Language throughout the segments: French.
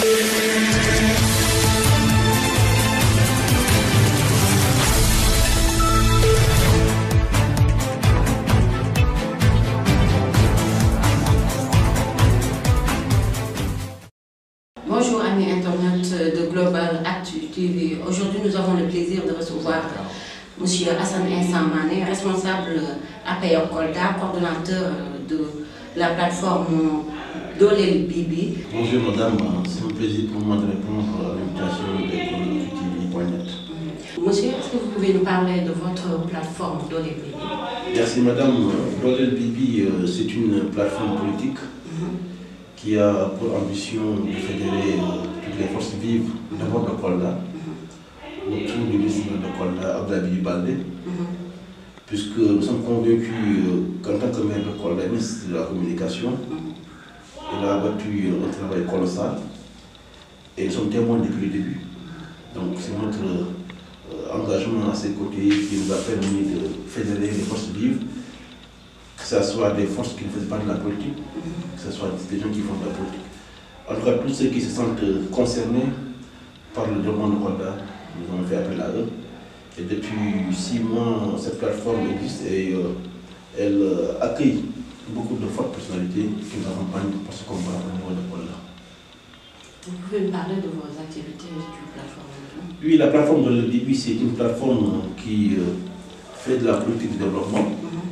Bonjour amis internautes de Global Actu TV. Aujourd'hui nous avons le plaisir de recevoir M. Hassan Insamane, responsable APR Kolda, coordonnateur de la plateforme Dolel Bibi. Bonjour madame, c'est un plaisir pour moi de répondre à l'invitation de GlobalActuTV.net. Monsieur, est-ce que vous pouvez nous parler de votre plateforme Dolel Bibi? Merci madame. Dolel Bibi, c'est une plateforme politique qui a pour ambition de fédérer toutes les forces vives d'abord de Kolda, autour du ministre de Kolda, Abdoulaye Baldé, puisque nous sommes convaincus qu'en tant que maire de Kolda, ministre de la communication, il a abattu un travail colossal et nous sommes témoins depuis le début. Donc c'est notre engagement à ses côtés qui nous a permis de fédérer les forces vives, que ce soit des forces qui ne faisaient pas de la politique, que ce soit des gens qui font de la politique. En tout cas, tous ceux qui se sentent concernés par le développement de Kolda, nous avons fait appel à eux. Et depuis 6 mois, cette plateforme existe et elle accueille beaucoup de fortes personnalités qui nous accompagnent pour ce combat au niveau de Kolda. Vous pouvez me parler de vos activités du plateforme? Oui, la plateforme de l'EDB, c'est une plateforme qui fait de la politique de développement.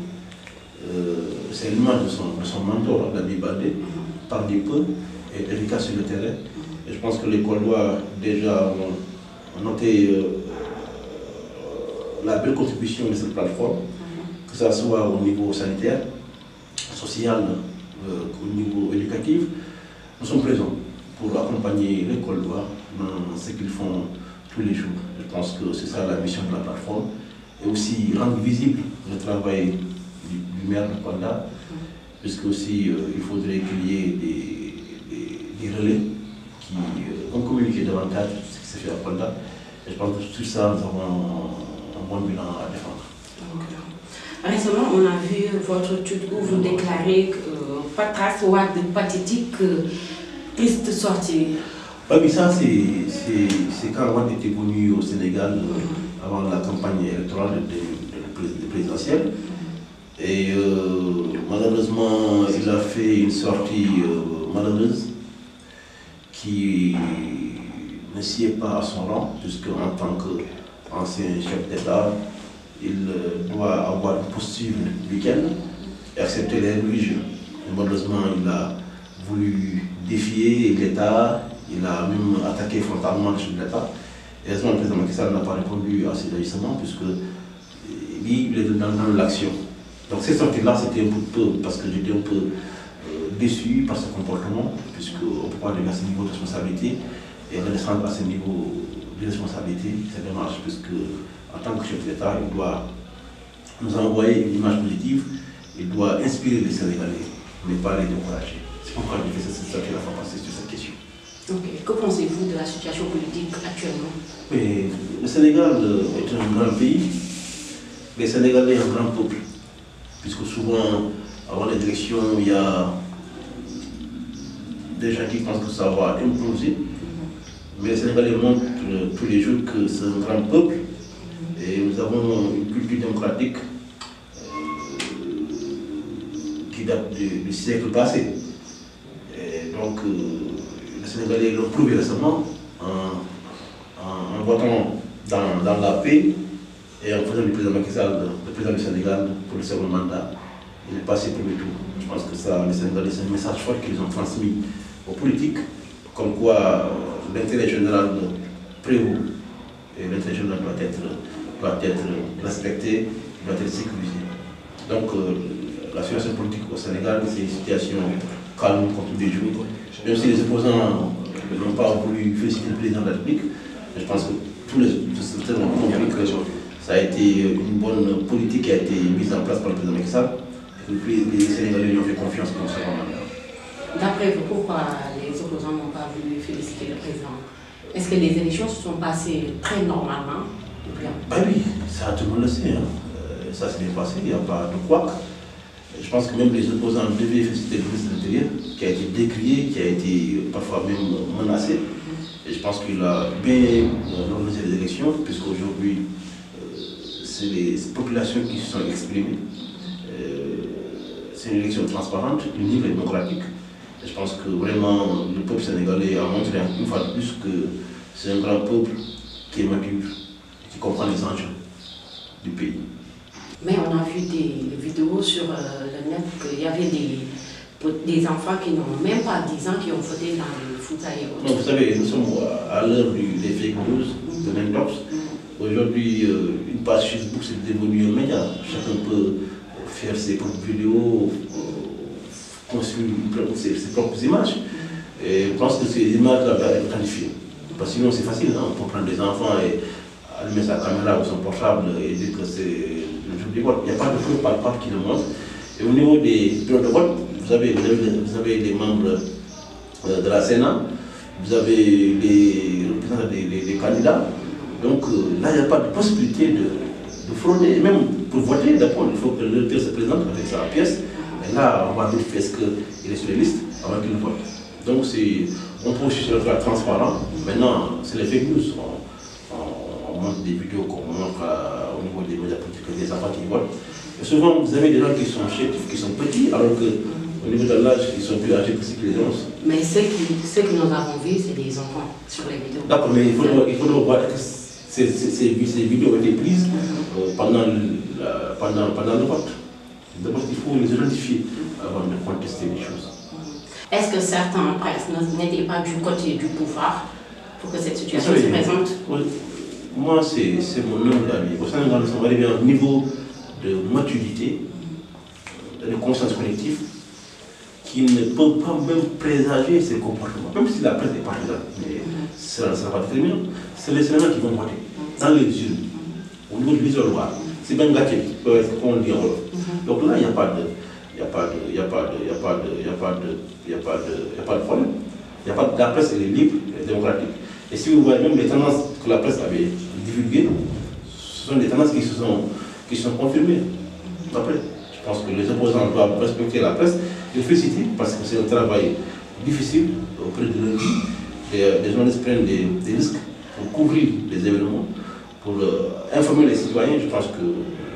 C'est l'image de son mentor, Abdoulaye Baldé, par des peu et efficace sur le terrain. Et je pense que les Koldois déjà ont noté la belle contribution de cette plateforme, que ce soit au niveau sanitaire, social, au niveau éducatif. Nous sommes présents pour accompagner les Koldois dans ce qu'ils font tous les jours. Je pense que c'est ça la mission de la plateforme. Et aussi rendre visible le travail du maire de Kolda, puisque aussi il faudrait qu'il y ait des relais qui vont communiquer davantage ce qui se fait à Kolda. Et je pense que tout ça, nous avons un bon bilan à défendre. Récemment, on a vu votre étude où vous déclarez que Patras Ouad pathétique, triste sortie. Oui, ça c'est quand Ouad était venu au Sénégal avant la campagne électorale de présidentielle. Et malheureusement, il a fait une sortie malheureuse qui ne sied pas à son rang, puisque en tant qu'ancien chef d'État, il doit avoir une posture républicaine et accepter les religieux. Et malheureusement, il a voulu défier l'État, il a même attaqué frontalement le chef de l'État. Et heureusement, le président Macky Sall n'a pas répondu à ses agissements, puisque lui, il est dans l'action. Donc cette sortie-là, c'était un peu parce que j'étais un peu déçu par ce comportement, puisqu'on ne peut pas arriver à ce niveau de responsabilité et redescendre à ce niveau de responsabilité. C'est dommage, puisque en tant que chef d'État, il doit nous envoyer une image positive, il doit inspirer les Sénégalais, mais pas les décourager. C'est pourquoi j'ai fait cette sortie-là pour passer sur cette question. Ok. Que pensez-vous de la situation politique actuellement? Mais le Sénégal est un grand pays, les Sénégalais sont un grand peuple. Puisque souvent, avant les élections, il y a des gens qui pensent que ça va imploser. Mais les Sénégalais montrent tous les jours que c'est un grand peuple et nous avons une culture démocratique qui date du siècle passé. Et donc, les Sénégalais l'ont prouvé récemment en votant dans la paix. Et en faisant du président Macky Sall, le président du Sénégal, pour le second mandat, il est passé premier tour. Je pense que ça, les Sénégalais, c'est un message fort qu'ils ont transmis aux politiques, comme quoi l'intérêt général prévaut et l'intérêt général doit être respecté, doit être sécurisé. Donc la situation politique au Sénégal, c'est une situation calme comme tous les jours. Même si les opposants n'ont pas voulu féliciter le président de la République, je pense que tous les secteurs ont compris que ça a été une bonne politique qui a été mise en place par le président Macky Sall. Les Sénégalais lui ont fait confiance pour ce mandat. D'après vous, pourquoi les opposants n'ont pas voulu féliciter le président? Est-ce que les élections se sont passées très normalement ou bien? Ben oui, ça tout le monde le sait. Ça s'est bien passé, il n'y a pas de couac. Je pense que même les opposants devaient féliciter le ministre de l'Intérieur, qui a été décrié, qui a été parfois même menacé. Et je pense qu'il a bien organisé les élections, puisqu'aujourd'hui, c'est les populations qui se sont exprimées. C'est une élection transparente, libre et démocratique. Et je pense que vraiment, le peuple sénégalais a montré une fois de plus que c'est un grand peuple qui est mature, qui comprend les enjeux du pays. Mais on a vu des vidéos sur le net qu'il y avait des enfants qui n'ont même pas 10 ans qui ont voté dans le Fouta et autres. Vous savez, nous sommes à l'heure des fake news, de l'intox. Aujourd'hui, une page Facebook, c'est devenu un média. Chacun peut faire ses propres vidéos, construire ses propres images. Et je pense que ces images-là doivent être qualifiées. Parce que sinon, c'est facile, hein? On peut prendre des enfants et allumer sa caméra ou son portable et dire que c'est le jour du vote. Il n'y a pas de preuve palpable qui le montre. Et au niveau des bureaux de vote, vous avez les membres de la Sénat, vous avez les représentants des candidats. Donc là, il n'y a pas de possibilité de frauder. Et même pour voter, d'abord, il faut que l'électeur se présente avec sa pièce. Et là, on va vérifier est-ce qu'il est sur les listes avant qu'il vote. Donc on peut aussi se le faire transparent. Maintenant, c'est les fake news. On montre des vidéos qu'on montre au niveau des médias politiques des enfants qui votent. Et souvent, vous avez des gens qui sont chétifs, qui sont petits, alors qu'au niveau de l'âge, ils sont plus âgés que ceux qui les ont. Mais ceux que nous avons vus, c'est des enfants sur les vidéos. D'accord, mais il faut voir que ces vidéos ont été prises pendant le vote. D'abord, il faut les identifier avant de contester les choses. Est-ce que certains presse n'étaient pas du côté du pouvoir pour que cette situation se présente? Oui. Moi, c'est mon humble avis. Au Sénégal, nous sommes arrivés à un niveau de maturité, de conscience collective, qui ne peut pas même présager ces comportements. Même si la presse est partisane, mais ça ne sera pas déterminant. C'est les Sénégalais qui vont voter, dans les urnes, au niveau du isoloir. C'est bien gâté, on le dit en Wolof. Donc là, il n'y a pas de problème. La presse elle est libre et démocratique. Et si vous voyez même les tendances que la presse avait divulguées, ce sont des tendances qui sont confirmées. Après, je pense que les opposants doivent respecter la presse, les féliciter parce que c'est un travail difficile auprès de leur vie. Les journalistes prennent des risques pour couvrir les événements, pour informer les citoyens. Je pense que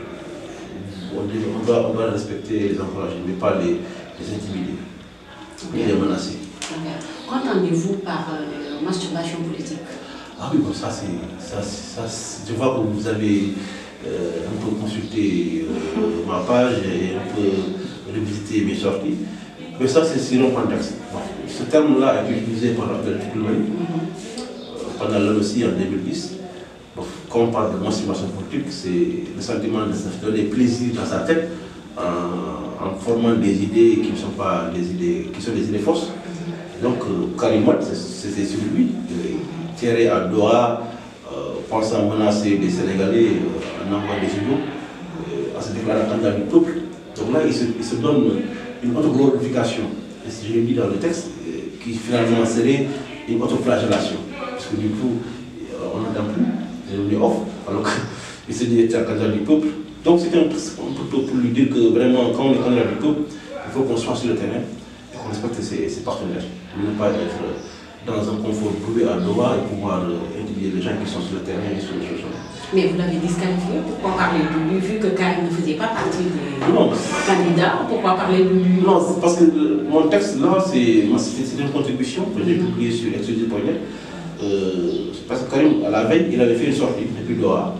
on doit respecter les encourager, mais pas les intimider, ni les menacer. Qu'entendez-vous par masturbation politique? Ah oui, bon, ça, je vois que vous avez un peu consulté ma page et un peu revisité mes sorties. Mais ça, c'est sur un contexte. Bon, ce terme-là a été utilisé par Abdel Toulouni pendant l'ONUCI en 2010. Bon, quand on parle de masturbation politique, c'est le sentiment de se donner plaisir dans sa tête en formant des idées qui ne sont pas des idées, qui sont des idées fausses. Donc, Karim Wade, c'était sur lui, tiré à Doha, pensant menacer les Sénégalais en envoyant des vidéos, en se déclarant candidat du peuple. Donc là, il se donne une autre glorification, et si je l'ai dit dans le texte, qui finalement serait une autre flagellation. Parce que du coup, on n'entend plus, c'est devenu off, alors qu'il s'est dit être candidat du peuple. Donc c'était un peu pour lui dire que vraiment, quand on est candidat du peuple, il faut qu'on soit sur le terrain et qu'on respecte ses partenaires. Ne pas être dans un confort prouvé à Doha et pouvoir intimider les gens qui sont sur le terrain et sur les choses. Mais vous l'avez disqualifié, pourquoi parler de lui vu que Karim ne faisait pas partie des candidats? Pourquoi parler de lui? Non, parce que mon texte là, c'est une contribution que j'ai publiée sur Exodus.net. Parce que Karim, à la veille, il avait fait une sortie depuis Doha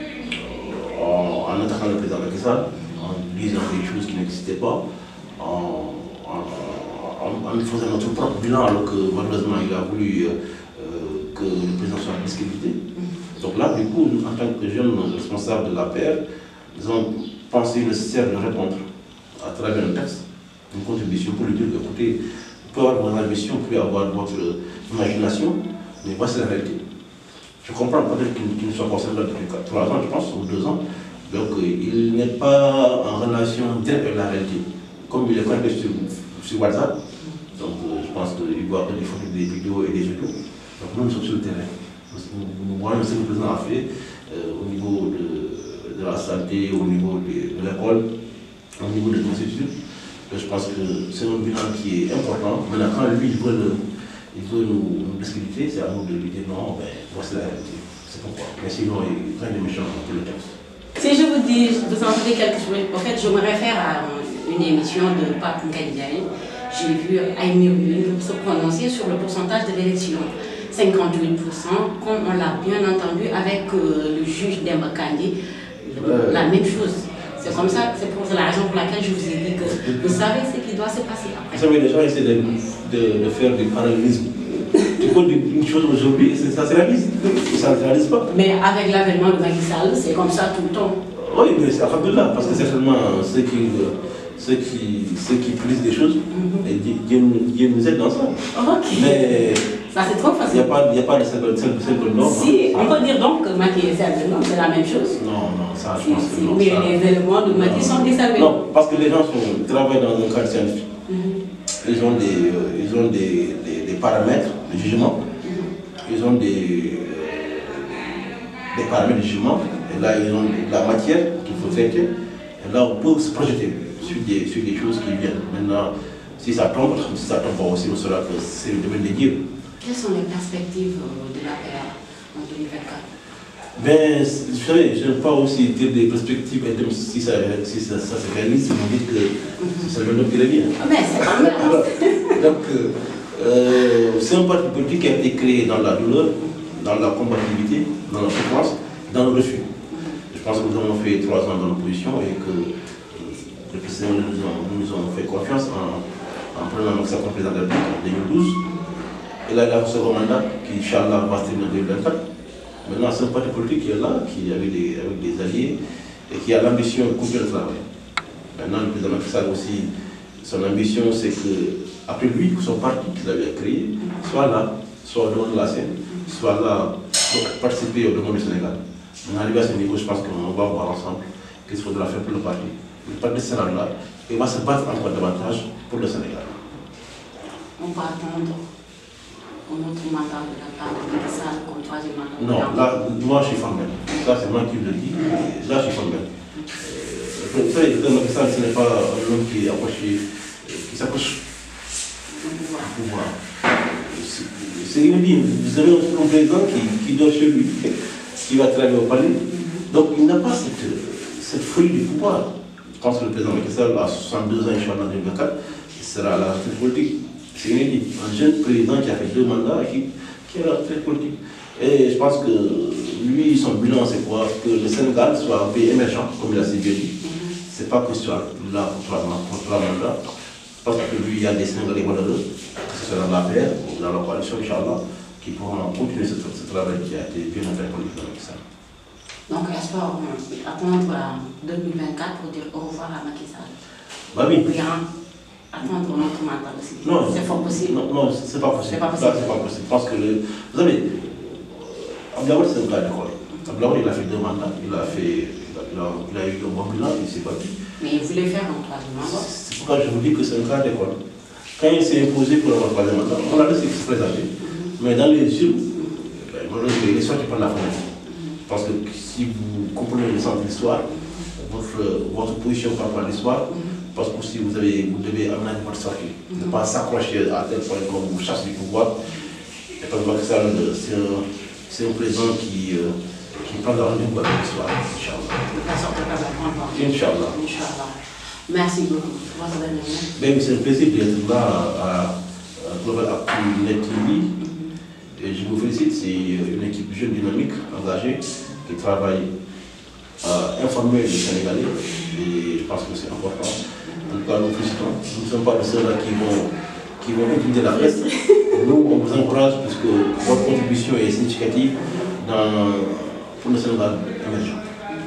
en attaquant le président Macky Sall, en disant des choses qui n'existaient pas, en faisant notre propre bilan, alors que malheureusement il a voulu que le président soit disqualifié. Donc là, du coup, en tant que jeune responsable de l'APR, nous avons pensé nécessaire de répondre à travers un texte, une contribution pour lui dire que, écoutez, vous pouvez avoir votre ambition, vous pouvez avoir votre imagination, mais voici la réalité. Je comprends peut-être qu'il ne soit pas là depuis 3 ans, je pense, ou 2 ans. Donc il n'est pas en relation directe avec la réalité. Comme il est connecté sur WhatsApp, donc je pense qu'il voit des photos, des vidéos et des vidéos. Donc nous sommes sur le terrain. Nous voyons ce que le président a fait au niveau de la santé, au niveau de l'école, au niveau des instituts. Je pense que c'est un bilan qui est important. Maintenant, quand lui, il veut nous discuter, c'est à nous de lui dire non, ben, voici la réalité. C'est pourquoi. Mais sinon, il y a plein de méchants pour le texte. Si je vous dis, vous entendez quelque chose, en fait, je me réfère à une émission de Pape Ndiaye. J'ai vu Aïmir se prononcer sur le pourcentage de l'élection. 58%, comme on l'a bien entendu avec le juge Demba Kandji, la même chose. C'est comme ça, c'est pour la raison pour laquelle je vous ai dit que vous savez ce qui doit se passer après. Vous savez, les gens essaient de faire du parallélisme. Tu peux dire une chose aujourd'hui, ça se réalise. Ça ne se réalise pas. Mais avec l'avènement de Macky Sall, c'est comme ça tout le temps. Oui, mais c'est alhamdoulilah, parce que certainement ceux qui plisent des choses, et Dieu nous aide dans ça. Ok. Mais ça c'est trop facile. Il n'y a pas de simple norme. Si, on peut dire donc que Macky est simple norme, c'est la même chose. Non, ça je pense que non. Mais les éléments de Macky sont des simples. Non, parce que les gens travaillent dans un cadre scientifique. Ils ont des paramètres de jugement. Ils ont des paramètres de jugement. Et là, ils ont de la matière qu'il faut traiter. Et là, on peut se projeter sur des choses qui viennent. Maintenant, si ça tombe pas aussi, on saura que c'est le domaine de Dieu. Quelles sont les perspectives de l'APR en 2024? Ben, vous savez, je n'aime pas aussi dire des perspectives, si ça se réalise, vous me dites que c'est le même qui revient. Mais c'est pas mal. Donc, c'est un parti politique qui a été créé dans la douleur, dans la combativité, dans la souffrance, dans le refus. Je pense que nous avons fait 3 ans dans l'opposition et que le président nous ont fait confiance en prenant Macky Sall comme président de la République en 2012. Et là, il a un second mandat qui, Inch'Allah, va se terminer en 2024. Maintenant, c'est un parti politique qui est là, qui avec des alliés et qui a l'ambition de continuer le travail. Maintenant, le président Macky Sall aussi, son ambition, c'est qu'après lui, son parti qu'il avait créé, soit là, soit au devant de la scène, soit là pour participer au développement du Sénégal. On arrive à ce niveau, je pense qu'on va voir ensemble qu'est-ce qu'il faudra faire pour le parti. Le parti sera là et va se battre encore davantage pour le Sénégal. On peut attendre un autre mandat de la part de Macky Sall comme 3e mandat? Non, là, moi je suis formel. Ça, c'est moi qui le dis. Là, je suis formel. Vous savez, Macky Sall, ce n'est pas un homme qui s'approche du pouvoir. C'est inédit. Vous avez un président qui dort chez lui, qui va travailler au palais. Donc, il n'a pas cette folie du pouvoir. Je pense que le président Macky Sall a 62 ans, Inch'Allah, en 2024, il sera à la retraite politique. C'est inédit. Un jeune président qui a fait 2 mandats et qui est à la retraite politique. Et je pense que lui, son bilan, c'est quoi? Que le Sénégal soit un pays émergent, comme il a si bien dit. C'est pas que ce soit là pour 3 mandats. Parce que lui, il y a des Sénégalais valeureux, que ce soit dans la paix ou dans la coalition, Inch'Allah, qui pourront continuer ce travail qui a été bien fait pour le président Macky Sall. Donc, est-ce qu'on attendre 2024 pour dire au revoir à Macky Sall? Bah oui. Attendre un autre mandat aussi. Non, c'est fort possible. Non, c'est pas possible. C'est pas possible. C'est pas possible. Parce que, vous savez, Abdoulaye Wade, c'est un cas d'école. Abdoulaye Wade, il a fait 2 mandats, il a eu un bon bilan, il s'est battu. Mais il voulait faire un 3e mandat. C'est pourquoi je vous dis que c'est un cas d'école. Quand il s'est imposé pour avoir un 3e mandat, on a laissé se présenter. Mais dans les yeux, malheureusement, il est sorti par la fenêtre. Parce que si vous comprenez le sens de l'histoire, votre position par rapport à l'histoire, parce que si vous devez amener votre sortie, ne pas s'accrocher à tel point comme vous chassez du pouvoir. Et parce que ça, c'est un président qui prend la rendez-vous avec l'histoire, Inch'Allah. Inch'Allah. Merci beaucoup. C'est un plaisir d'être là à Global Actu Net TV. Et je vous félicite, c'est une équipe jeune, dynamique, engagée, qui travaille à informer les Sénégalais. Et je pense que c'est important. En tout cas, nous félicitons. Nous ne sommes pas de ceux-là qui vont utiliser la presse. Nous, on vous encourage parce que votre contribution est significative pour le Sénégal émergent.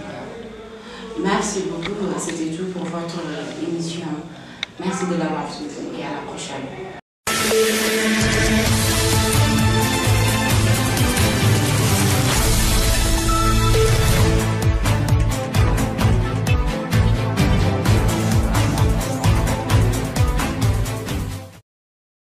Merci beaucoup. C'était tout pour votre émission. Merci de l'avoir suivi et à la prochaine.